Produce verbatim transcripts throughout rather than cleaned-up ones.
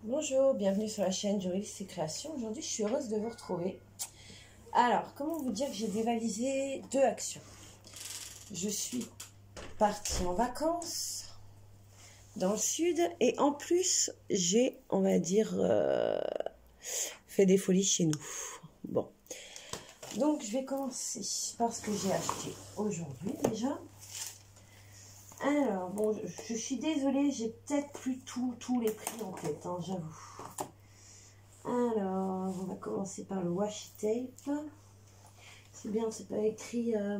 Bonjour, bienvenue sur la chaîne Joris et Créations. Aujourd'hui, je suis heureuse de vous retrouver. Alors, comment vous dire que j'ai dévalisé deux actions. Je suis partie en vacances dans le sud et en plus, j'ai, on va dire, euh, fait des folies chez nous. Bon, donc je vais commencer par ce que j'ai acheté aujourd'hui déjà. Alors, bon, je, je suis désolée, j'ai peut-être plus tous tous les prix en tête, hein, j'avoue. Alors, on va commencer par le washi tape. C'est bien, c'est pas écrit, euh,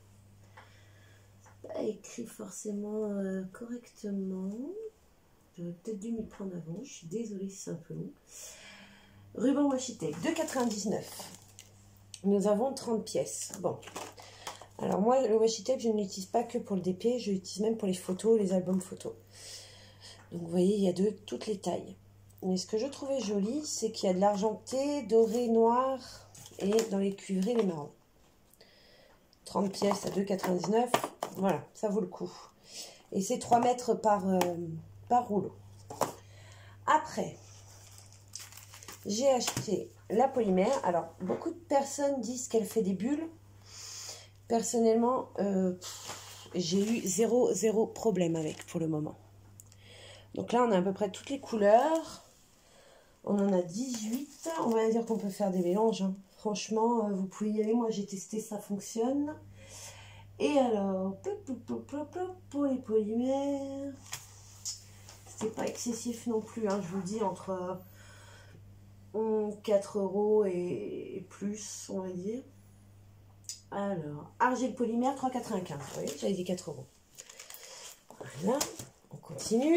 pas écrit forcément euh, correctement. J'aurais peut-être dû m'y prendre avant, je suis désolée si c'est un peu long. Ruban washi tape, deux quatre-vingt-dix-neuf. Nous avons trente pièces. Bon. Alors moi, le washi tape, je ne l'utilise pas que pour le D P, je l'utilise même pour les photos, les albums photos. Donc vous voyez, il y a de toutes les tailles. Mais ce que je trouvais joli, c'est qu'il y a de l'argenté, doré, noir et dans les cuivrés, les marrons. trente pièces à deux quatre-vingt-dix-neuf, voilà, ça vaut le coup. Et c'est trois mètres par, euh, par rouleau. Après, j'ai acheté la polymère. Alors, beaucoup de personnes disent qu'elle fait des bulles. Personnellement, euh, j'ai eu zéro, zéro problème avec pour le moment. Donc là, on a à peu près toutes les couleurs. On en a dix-huit. On va dire qu'on peut faire des mélanges. Hein. Franchement, vous pouvez y aller. Moi, j'ai testé, ça fonctionne. Et alors, pour les polymères, c'est pas excessif non plus. Hein, je vous dis, entre quatre euros et plus, on va dire. Alors, argile polymère, trois quatre-vingt-quinze. Vous voyez, j'avais dit quatre euros. Voilà, on continue.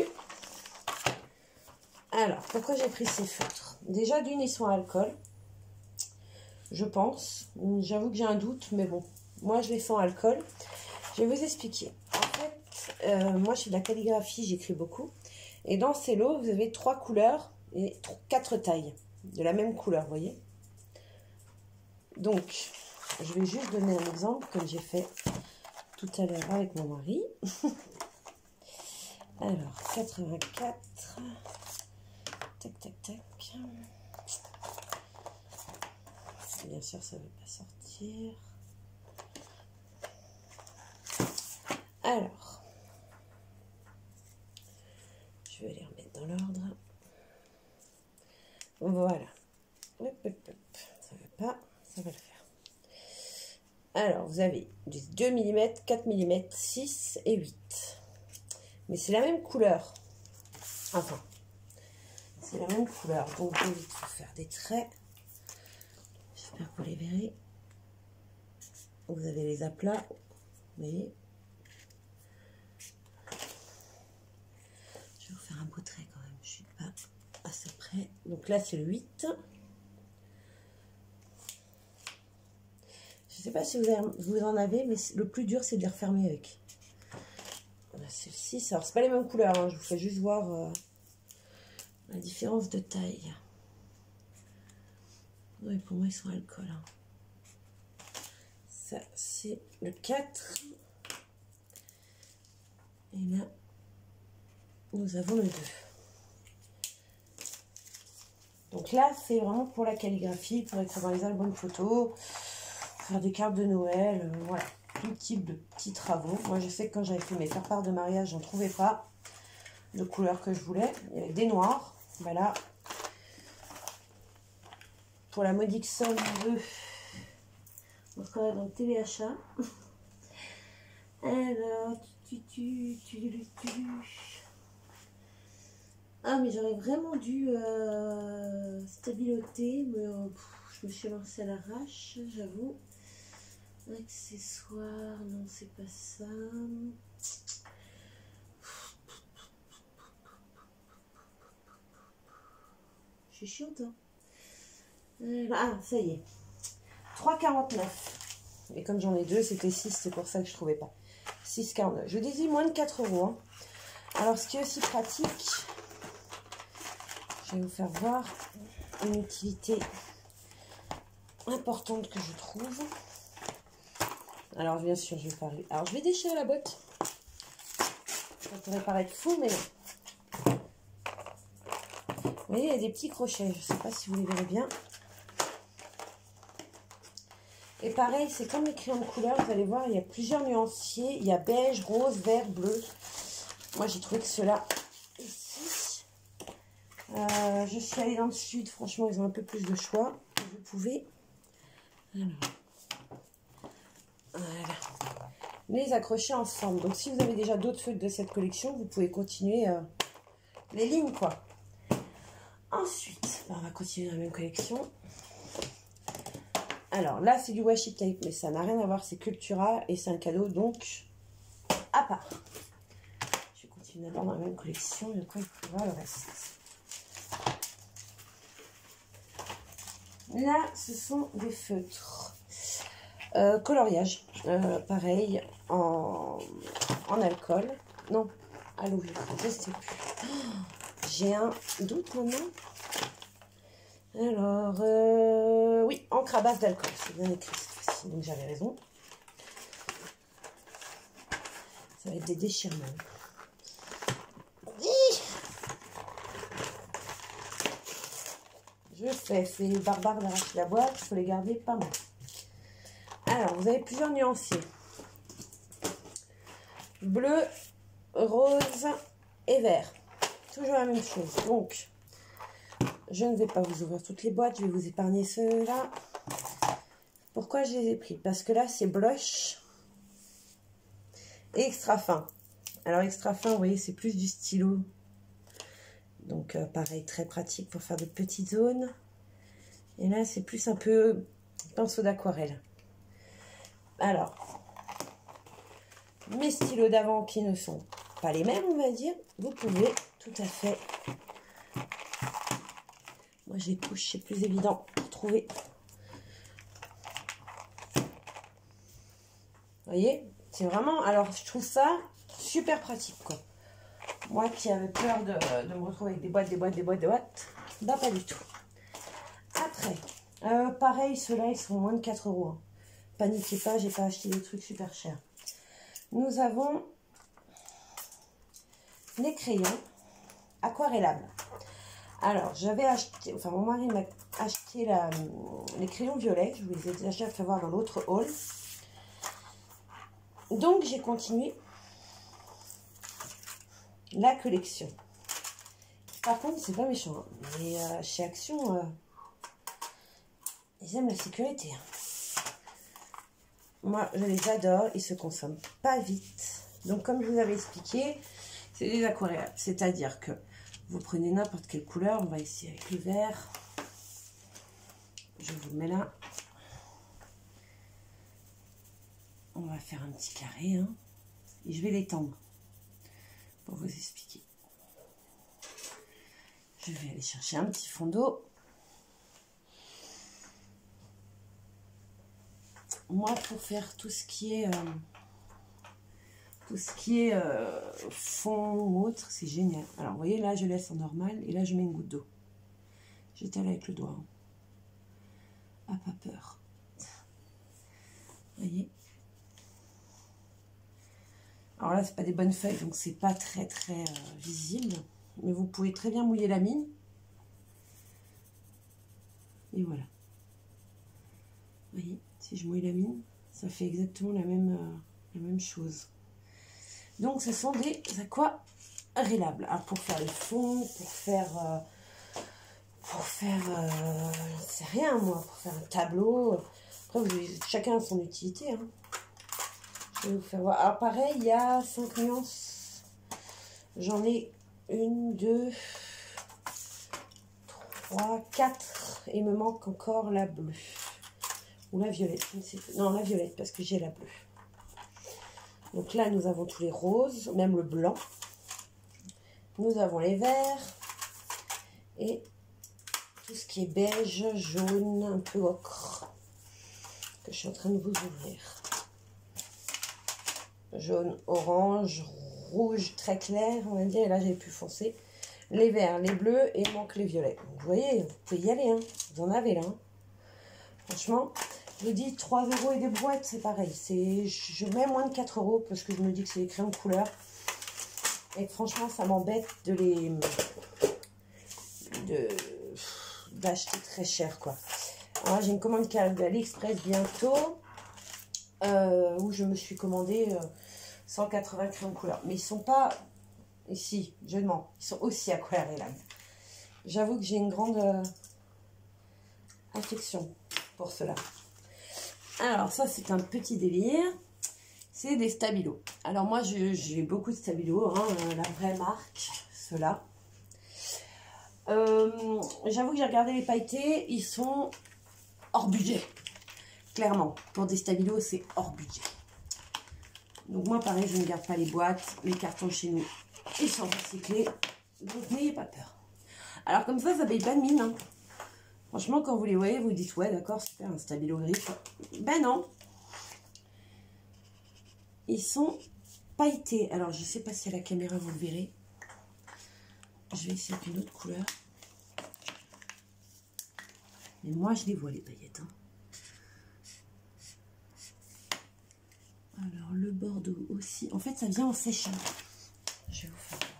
Alors, pourquoi j'ai pris ces feutres? Déjà, d'une, ils sont à alcool. Je pense. J'avoue que j'ai un doute, mais bon. Moi, je les sens alcool. Je vais vous expliquer. En fait, euh, moi, je fais de la calligraphie, j'écris beaucoup. Et dans ces lots, vous avez trois couleurs et quatre tailles de la même couleur, vous voyez. Donc, je vais juste donner un exemple, comme j'ai fait tout à l'heure avec mon mari. Alors, quatre-vingt-quatre. Tac, tac, tac. Bien sûr, ça ne veut pas sortir. Alors, je vais les remettre dans l'ordre. Voilà. Hop, hop, hop. Ça ne veut pas, ça va le faire. Alors, vous avez du deux millimètres, quatre millimètres, six et huit. Mais c'est la même couleur. Enfin, c'est la même couleur. Donc, il faut faire des traits. J'espère que vous les verrez. Vous avez les aplats. Vous voyez. Je vais vous faire un beau trait quand même. Je ne suis pas assez près. Donc là, c'est le huit. Je ne sais pas si vous en avez, mais le plus dur, c'est de les refermer avec. Voilà, c'est le six. Alors, c'est pas les mêmes couleurs. Hein. Je vous fais juste voir euh, la différence de taille. Oui, pour moi, ils sont alcool. Hein. Ça, c'est le quatre. Et là, nous avons le deux. Donc là, c'est vraiment pour la calligraphie, pour écrire dans les albums photos, faire des cartes de Noël, euh, voilà. Tout type de petits travaux. Moi, je sais que quand j'avais fait mes faire-part de mariage, j'en trouvais pas de couleur que je voulais. Il y avait des noirs. Voilà. Pour la modique somme de... On se connaît dans le téléachat. Alors... Tu, tu, tu, tu, tu. Ah, mais j'aurais vraiment dû euh, stabiloter, mais euh, pff, je me suis lancée à l'arrache, j'avoue. Accessoires, non, c'est pas ça. Je suis chiante, hein. Euh, ah, ça y est. trois quarante-neuf. Et comme j'en ai deux, c'était six, c'est pour ça que je trouvais pas. six quarante-neuf. Je dis moins de quatre euros. Hein. Alors, ce qui est aussi pratique, je vais vous faire voir une utilité importante que je trouve. Alors, bien sûr, je vais parler. Alors, je vais déchirer la boîte. Ça pourrait paraître fou, mais non. Vous voyez, il y a des petits crochets. Je ne sais pas si vous les verrez bien. Et pareil, c'est comme les crayons de couleur. Vous allez voir, il y a plusieurs nuanciers. Il y a beige, rose, vert, bleu. Moi, j'ai trouvé que ceux-là, ici. Euh, je suis allée dans le sud. Franchement, ils ont un peu plus de choix. Vous pouvez... Alors, voilà. Les accrocher ensemble. Donc, si vous avez déjà d'autres feutres de cette collection, vous pouvez continuer euh, les lignes, quoi. Ensuite, on va continuer dans la même collection. Alors là, c'est du washi tape, mais ça n'a rien à voir. C'est Cultura et c'est un cadeau, donc à part. Je vais continuer d'abord dans la même collection et après, il faut voir le reste. Là, ce sont des feutres. Euh, coloriage. Euh, pareil, en, en alcool. Non, à l'eau, je ne sais plus. J'ai un doute maintenant. Alors, euh, oui, encre à base d'alcool. C'est bien écrit cette fois-ci, donc j'avais raison. Ça va être des déchirements. Je fais, c'est barbare d'arracher la boîte, il faut les garder pas mal. Alors, vous avez plusieurs nuanciers. Bleu, rose et vert. Toujours la même chose. Donc, je ne vais pas vous ouvrir toutes les boîtes, je vais vous épargner ceux-là. Pourquoi je les ai pris? Parce que là, c'est blush et extra fin. Alors, extra fin, vous voyez, c'est plus du stylo. Donc, euh, pareil, très pratique pour faire de petites zones. Et là, c'est plus un peu pinceau d'aquarelle. Alors, mes stylos d'avant qui ne sont pas les mêmes, on va dire, vous pouvez tout à fait... Moi, je les couche, c'est plus évident pour trouver. Vous voyez, c'est vraiment... Alors, je trouve ça super pratique, quoi. Moi qui avais peur de, de me retrouver avec des boîtes, des boîtes, des boîtes, des boîtes, bah pas du tout. Après, euh, pareil, ceux-là, ils sont moins de quatre euros. Hein. Paniquez pas, j'ai pas acheté des trucs super chers. Nous avons les crayons aquarellables. Alors, j'avais acheté, enfin mon mari m'a acheté la, les crayons violets, je vous les ai déjà fait voir dans l'autre haul. Donc, j'ai continué la collection. Par contre, c'est pas méchant, hein, mais euh, chez Action, euh, ils aiment la sécurité. Hein. Moi, je les adore, ils se consomment pas vite. Donc, comme je vous avais expliqué, c'est des aquarelles, c'est-à-dire que vous prenez n'importe quelle couleur, on va essayer avec le vert. Je vous le mets là. On va faire un petit carré, hein, et je vais l'étendre pour vous expliquer. Je vais aller chercher un petit fond d'eau. Moi, pour faire tout ce qui est euh, tout ce qui est euh, fond ou autre, c'est génial. Alors, vous voyez, là, je laisse en normal et là, je mets une goutte d'eau. J'étale avec le doigt. Hein. Ah, pas peur. Vous voyez. Alors là, c'est pas des bonnes feuilles, donc c'est pas très très euh, visible. Mais vous pouvez très bien mouiller la mine. Et voilà. Vous voyez, si je mouille la mine, ça fait exactement la même, euh, la même chose. Donc, ce sont des aquarellables. Alors, pour faire les fonds, pour faire... Euh, pour faire... Euh, c'est rien, moi. Pour faire un tableau. Après, vous avez, chacun a son utilité. Hein. Je vais vous faire voir. Alors, pareil, il y a cinq nuances. J'en ai une, deux, trois, quatre. Et il me manque encore la bleue. Ou la violette, je ne sais plus. Non, la violette, parce que j'ai la bleue. Donc là, nous avons tous les roses, même le blanc. Nous avons les verts. Et tout ce qui est beige, jaune, un peu ocre. Que je suis en train de vous ouvrir. Jaune, orange, rouge, très clair, on va dire. Et là, j'ai plus foncé. Les verts, les bleus et il manque les violets. Donc, vous voyez, vous pouvez y aller. Hein. Vous en avez là. Hein. Franchement, je vous dis, trois euros et des brouettes, c'est pareil. Je mets moins de quatre euros parce que je me dis que c'est des crayons de couleur. Et franchement, ça m'embête de les... De, d'acheter très cher, quoi. Alors, j'ai une commande qui arrive d'AliExpress bientôt, euh, où je me suis commandé euh, cent quatre-vingts crayons de couleur. Mais ils sont pas ici, je mens, ils sont aussi aquarellables. J'avoue que j'ai une grande euh, affection pour cela. Alors, ça, c'est un petit délire. C'est des stabilos. Alors, moi, j'ai beaucoup de stabilos, hein, la vraie marque, ceux-là. Euh, J'avoue que j'ai regardé les pailletés, ils sont hors budget. Clairement, pour des stabilos, c'est hors budget. Donc, moi, pareil, je ne garde pas les boîtes. Les cartons chez nous, ils sont recyclés. Donc, n'ayez pas peur. Alors, comme ça, ça paye pas de mine. Hein. Franchement, quand vous les voyez, vous dites, ouais, d'accord, super, un stabilo griffe. Ben non. Ils sont pailletés. Alors, je ne sais pas si à la caméra, vous le verrez. Je vais essayer avec une autre couleur. Mais moi, je les vois, les paillettes. Hein. Alors, le bordeaux aussi. En fait, ça vient en séchant. Je vais vous faire voir.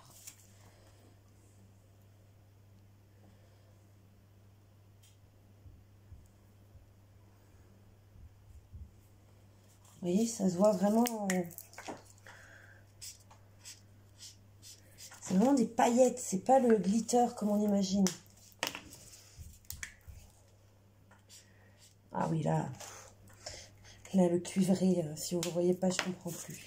Vous voyez, ça se voit vraiment... C'est vraiment des paillettes, c'est pas le glitter comme on imagine. Ah oui, là, là le cuivré, si vous ne le voyez pas, je comprends plus.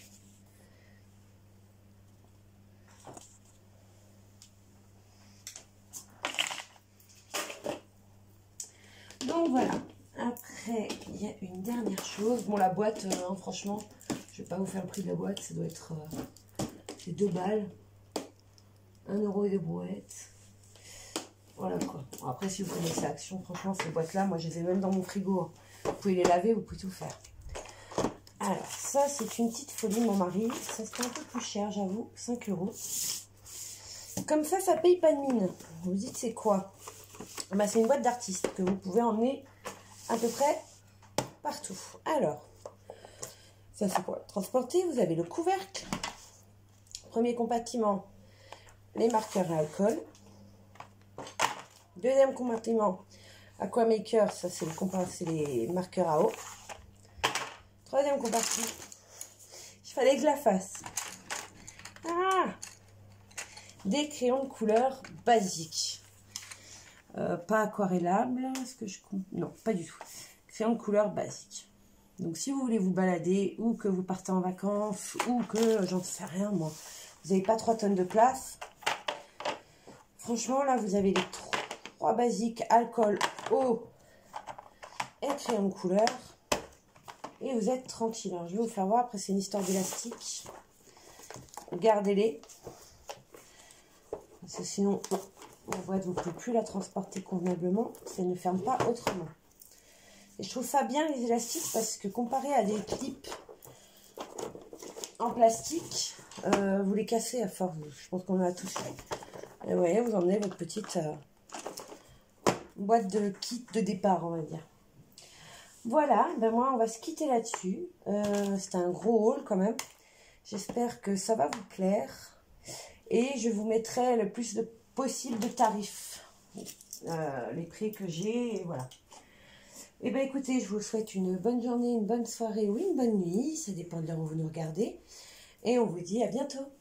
Donc voilà, après, il y a une dernière chose. Bon, la boîte, euh, hein, franchement, je vais pas vous faire le prix de la boîte, ça doit être... Euh, c'est deux balles. un euro et deux brouettes. Voilà quoi. Bon, après, si vous connaissez Action, franchement, ces boîtes-là, moi, je les ai même dans mon frigo. Hein. Vous pouvez les laver, vous pouvez tout faire. Alors, ça, c'est une petite folie, mon mari. Ça, c'était un peu plus cher, j'avoue. cinq euros. Comme ça, ça paye pas de mine. Vous vous dites, c'est quoi? Bah, c'est une boîte d'artiste que vous pouvez emmener à peu près partout. Alors, ça, c'est pour transporter. Vous avez le couvercle. Premier compartiment, les marqueurs à alcool. Deuxième compartiment, Aquamaker, ça c'est le les marqueurs à eau. Troisième compartiment, il fallait que je la fasse. Ah, des crayons de couleur basiques. Euh, pas aquarellables, est-ce que je compte? Non, pas du tout. Crayons de couleur basiques. Donc si vous voulez vous balader, ou que vous partez en vacances, ou que j'en sais rien, moi, vous n'avez pas trois tonnes de place. Franchement, là, vous avez les trois basiques, alcool, eau et crayon de couleur. Et vous êtes tranquille. Alors, je vais vous faire voir. Après, c'est une histoire d'élastique. Gardez-les. Parce que sinon, la boîte, vous ne pouvez plus la transporter convenablement. Ça ne ferme pas autrement. Et je trouve ça bien, les élastiques, parce que comparé à des clips en plastique, euh, vous les cassez à force. Je pense qu'on a tous fait. Et vous voyez, vous emmenez votre petite euh, boîte de kit de départ, on va dire. Voilà, ben moi, on va se quitter là-dessus. Euh, C'était un gros haul quand même. J'espère que ça va vous plaire. Et je vous mettrai le plus de possible de tarifs. Euh, les prix que j'ai, et voilà. Et ben écoutez, je vous souhaite une bonne journée, une bonne soirée ou une bonne nuit. Ça dépend de l'heure où vous nous regardez. Et on vous dit à bientôt.